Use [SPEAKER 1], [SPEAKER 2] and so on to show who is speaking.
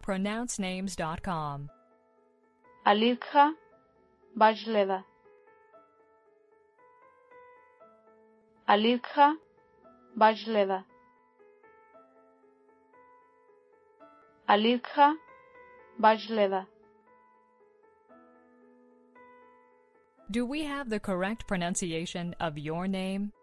[SPEAKER 1] pronouncenames.com.
[SPEAKER 2] Alicja Bachleda. Alicja Bachleda. Alicja Bachleda.
[SPEAKER 1] Do we have the correct pronunciation of your name?